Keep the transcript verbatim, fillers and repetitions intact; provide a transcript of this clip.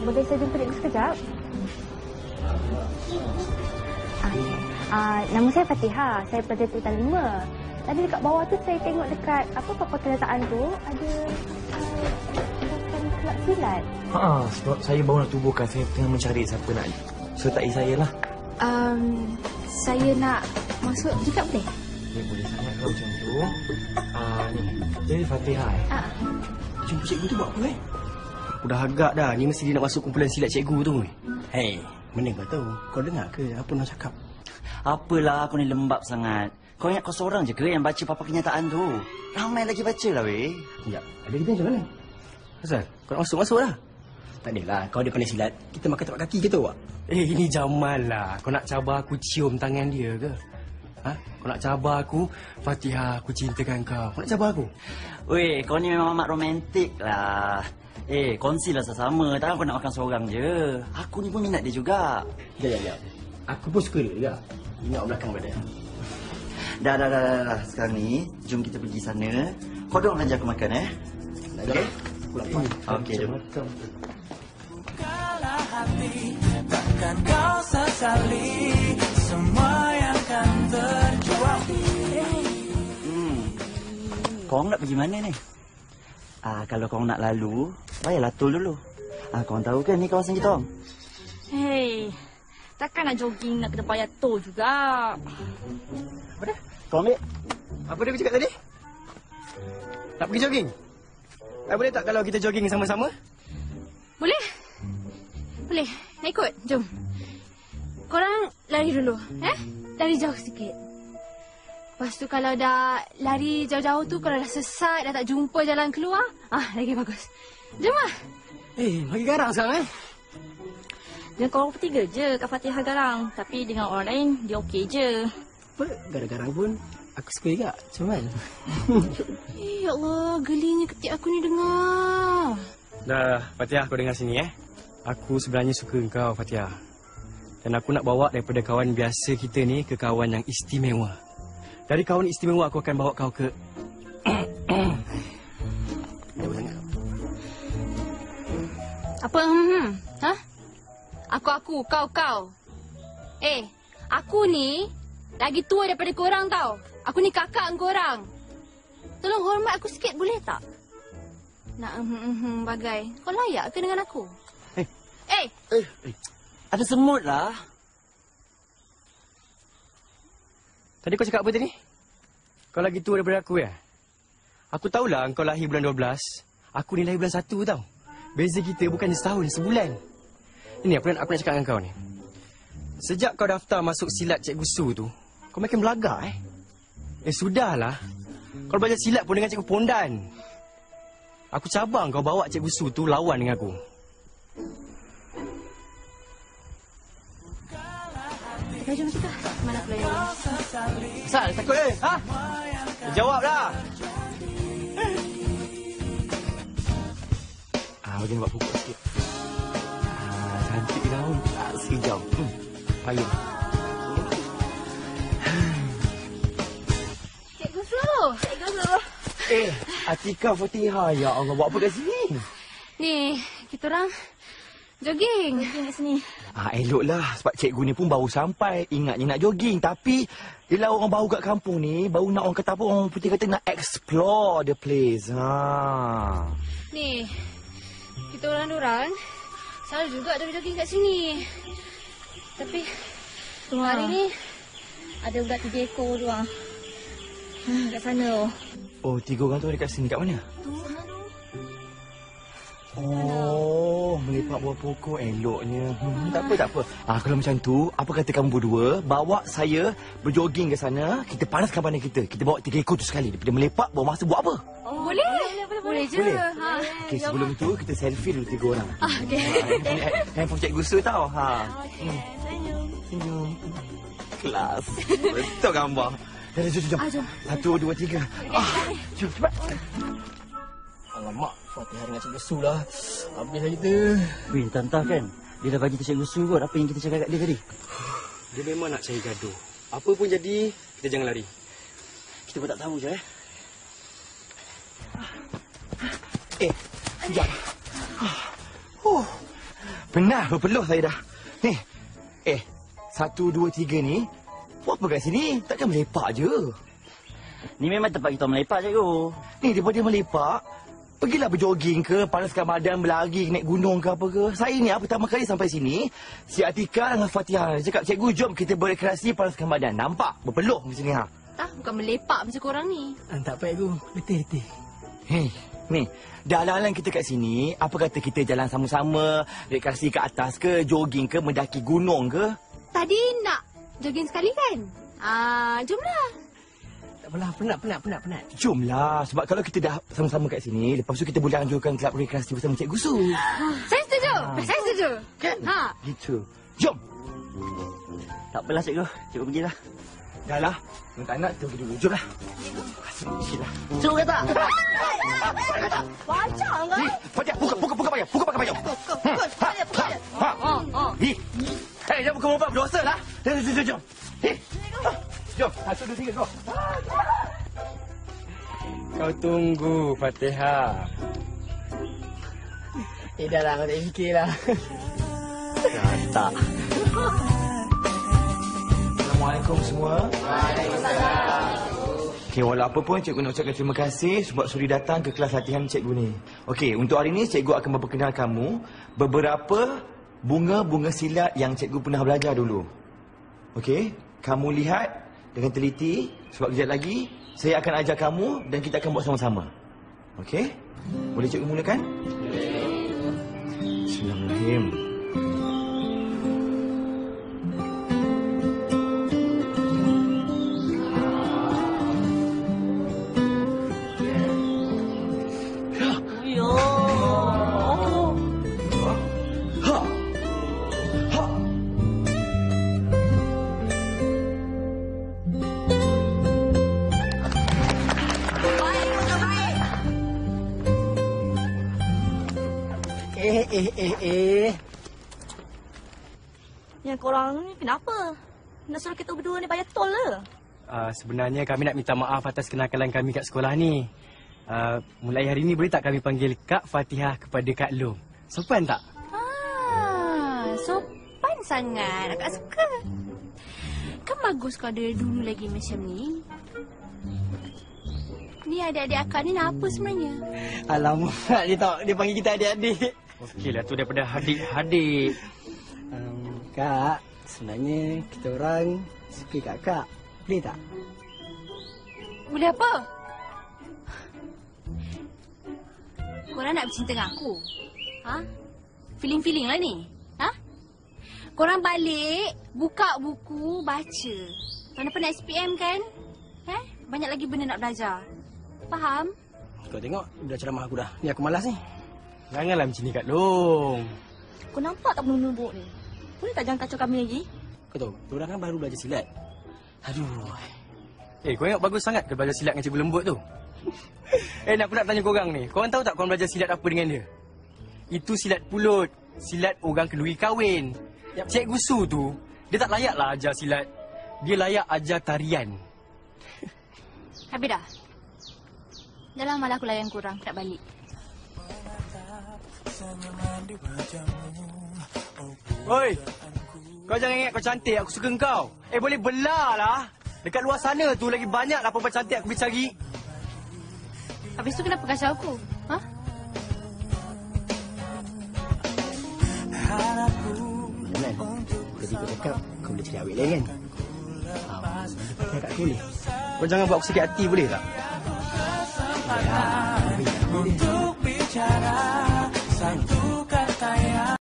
boleh saya jumpa cikgu sekejap? Okay. Uh, nama saya Fatihah. Saya pelajar tingkatan lima. Tadi dekat bawah tu saya tengok dekat apa papan kenyataan tu ada uh, kelab silat. Ha, sebab saya baru nak tubuhkan. Saya tengah mencari siapa nak sertai saya lah. Um, saya nak masuk juga boleh? Ya, boleh sangat kalau macam tu. Ah, ni. Jadi Fatihah eh? Ah. Jumpa cikgu tu buat apa eh? Aku dah agak dah. Ni mesti dia nak masuk kumpulan silat cikgu tu. Hei, mana kau tahu? Kau dengar ke apa nak cakap? Apalah kau ni lembab sangat. Kau ingat kau seorang je ke yang baca papan kenyataan tu? Ramai lagi baca lah weh. Ya, ada kita macam mana? Asal? Kau nak masuk-masuk lah. Tak adalah, kau ada pandai silat. Kita makan tapak kaki kita awak. Eh, ini Jamal lah. Kau nak cabar aku cium tangan dia ke? Ha? Kau nak cabar aku, Fatihah, aku cintakan kau. Kau nak cabar aku? Weh, kau ni memang amat romantik lah. Eh, kongsilah sesama. Takkan kau nak makan seorang je. Aku ni pun minat dia juga. Ya, ya, ya. Aku pun suka dia juga. Ingat belakang pada. Dah, dah, dah, dah, dah. Sekarang ni, jom kita pergi sana. Kau dorang aja aku makan, eh? Okey? Aku lapar. Okey, jom. Bukalah hati, takkan kau sesali semua yang kan terjual. Hmm. Korang nak pergi mana ni? Ah, kalau korang nak lalu, payahlah tol dulu. Ah, korang tahu ke ni kawasan kita orang? Hei, takkan nak jogging nak kena payah tol juga. Apa dah? Kau ambil. Apa dia aku cakap tadi? Nak pergi jogging? Eh, boleh tak kalau kita jogging sama-sama? Boleh? Boleh. Nak ikut? Jom. Korang lari dulu. Eh? Lari jauh sikit. Lepas tu kalau dah lari jauh-jauh tu, kalau dah sesat, dah tak jumpa jalan keluar, ah, lagi bagus. Jom lah. Eh, bagi garang sekarang eh? Dengan korang bertiga je Kak Fatihah garang. Tapi dengan orang lain, dia okey je. Apa? Garang-garang pun aku suka juga. Macam mana? Eh, ya Allah. Gelinya ketik aku ni dengar. Dah, Fatihah, kau dengar sini eh. Aku sebenarnya suka kau, Fatihah. Dan aku nak bawa daripada kawan biasa kita ni ke kawan yang istimewa. Dari kawan istimewa aku akan bawa kau ke... Apa? Hmm, ha? Aku, aku. Kau, kau. Eh, aku ni lagi tua daripada korang tau. Aku ni kakak korang. Tolong hormat aku sikit boleh tak? Nak hmm, hmm, hmm, bagai. Kau layak ke dengan aku? Eh. Eh. Eh. eh. Ada semut lah. Tadi kau cakap apa tadi? Kau lagi tua daripada aku ya? Aku tahulah kau lahir bulan dua belas. Aku ni lahir bulan satu tau. Beza kita bukannya setahun, sebulan. Ini apa yang aku nak cakap dengan kau ni. Sejak kau daftar masuk silat Cikgu Su tu, kau makin belagak eh. Eh sudahlah. Kau belajar silat pun dengan Cikgu Pondan. Aku cabang kau bawa Cikgu Su tu lawan dengan aku. Dah jom kita. Mana player? Asal, takut eh? Ha? Jawablah. Ah, bagi buat pokok sikit. Ah, cantik daun. Ah, hijau. Hmm. Payung. Cikgu Su. Cikgu Su. Eh, Atika Fatihah. Ya Allah, buat apa kat sini? Ni, kita orang jogging. Jogging kat sini. Ah, eloklah sebab cikgu ni pun baru sampai. Ingatnya nak jogging. Tapi, yelah orang baru kat kampung ni, baru nak orang kata apa, orang putih kata nak explore the place. Ha. Ni, kita orang-orang selalu juga ada jogging kat sini. Tapi, Wah. hari ni ada ulat tiga ekor tu ah. Hmm, kat sana. Oh, tiga orang tu ada kat sini. Kat mana? Tu, sana tu. Oh, melipat buah pokok eloknya. Hmm, tak apa, tak apa. Ah, kalau macam tu, apa kata kamu berdua bawa saya berjoging ke sana, kita panaskan badan kita. Kita bawa tiga ekor tu sekali. Daripada melepak, bawa masa buat apa? Oh, boleh. Boleh, boleh, boleh je. Boleh? Ha. Okey, sebelum itu kita selfie dulu tiga orang. Ah, okey. Ha, handphone Cikgu Su tau. Ha. Okey, senyum. Senyum. Kelas. Betul gambar. Jom, jom, jom. Ah, jom. Satu, dua, tiga. Ah, jom, cepat. Alamak, Fatihah dengan Cikgu Su lah. Habislah kita. Weh, entah kan? Dia dah bagi tu Cikgu Su kot apa yang kita cakap kat dia tadi. Dia memang nak cari gaduh. Apa pun jadi, kita jangan lari. Kita pun tak tahu je eh. Eh, sekejap. Oh, Pernah berpeluh saya dah. Ni. Eh, satu, dua, tiga ni. Buat apa kat sini? Takkan melepak je. Ni memang tempat kita melepak, cikgu. Ni, daripada melepak, pergilah berjoging ke, panaskan badan, berlari, naik gunung ke apa ke. Saya ni, pertama kali sampai sini, si Atika dengan Fatihah cakap, cikgu, jom kita berrekreasi, panaskan badan. Nampak? Berpeluh di sini, ha? Tak, bukan melepak macam korang ni. Ah, tak apa, cikgu. Letih-letih. Hei, ni, dah halang kita kat sini, apa kata kita jalan sama-sama, rekreasi ke atas ke, jogging ke, mendaki gunung ke? Tadi nak jogging sekali kan? Ah, jomlah. Tak apalah, penat, penat, penat, penat. Jomlah, sebab kalau kita dah sama-sama kat sini, lepas tu kita boleh anjurkan kelab rekreasi bersama Cikgu Su. Saya setuju. Saya setuju. Kan? Ha. Gitu. Jom. Tak apalah, cikgu. Cikgu pergilah. Dah lah. Yang tak nak, kita pergi dulu. Jomlah. Asyiklah. Cikgu kata. Baca kau. Ni, Fatihah, buka, buka, buka payung. Buka pakai payung. Buka, buka, buka. Ha. Oh, oh. Ni. Eh, jangan buka mumpah. Berdosa lah. Jom, jom, jom, jom. Ni. Jom. Satu, dua, tiga, go. Kau tunggu, Fatihah. Eh, dah lah. Kau tak fikirlah. Tak. Assalamualaikum semua. Waalaikumsalam. Okey, walau apa pun cikgu nak ucapkan terima kasih sebab sudi datang ke kelas latihan cikgu ni. Okey, untuk hari ni cikgu akan memperkenal kamu beberapa bunga-bunga silat yang cikgu pernah belajar dulu. Okey, kamu lihat dengan teliti sebab kejap lagi saya akan ajar kamu dan kita akan buat sama-sama. Okey? Boleh cikgu mulakan? Bismillahirrahmanirrahim. Eh, eh, eh, eh. Yang korang ni kenapa? Nak suruh kita berdua ni bayar tol ke? Uh, sebenarnya kami nak minta maaf atas kenakalan kami kat sekolah ni. Uh, mulai hari ni boleh tak kami panggil Kak Fatihah kepada Kak Long? Sopan tak? Ah, sopan sangat. Akak suka. Kan bagus kau dari dulu lagi macam ni. Ni adik-adik akak ni nak apa sebenarnya? Alamak, dia tak, dia panggil kita adik-adik. Okeylah, tu daripada adik-adik. Um, Kak, sebenarnya kita orang suka kakak. Boleh tak? Boleh apa? Korang nak bercinta dengan aku? Ha? Feeling-feeling lah ni. Ha? Korang balik, buka buku, baca. Tahun depan S P M kan? Eh? Banyak lagi benda nak belajar. Faham? Kau tengok, dah ceramah aku dah. Ni aku malas ni. Janganlah macam ni Kak Long. Kau nampak tak penuh-penuh ni? Boleh tak jangan kacau kami lagi? Kau tahu, diorang kan baru belajar silat. Aduh. Eh, kau ingat bagus sangat ke belajar silat dengan Cikgu Lembut tu? Eh, nak aku nak tanya korang ni. Korang tahu tak korang belajar silat apa dengan dia? Itu silat pulut. Silat orang kenduri kahwin. Yep. Cikgu Su tu, dia tak layaklah ajar silat. Dia layak ajar tarian. Habis dah? Dah lama lah aku layan korang. Nak balik. Oi, kau jangan ingat kau cantik, aku suka kau. Eh, boleh belah lah. Dekat luar sana tu lagi banyak lah perempuan cantik aku pergi cari. Habis tu kenapa kacau aku? Ha? Benar. Tadi kau cakap kau boleh cari awet lain kan? Ah, pakai kat aku boleh. Kau jangan buat aku sakit hati boleh tak? Ya, boleh. Untuk bicara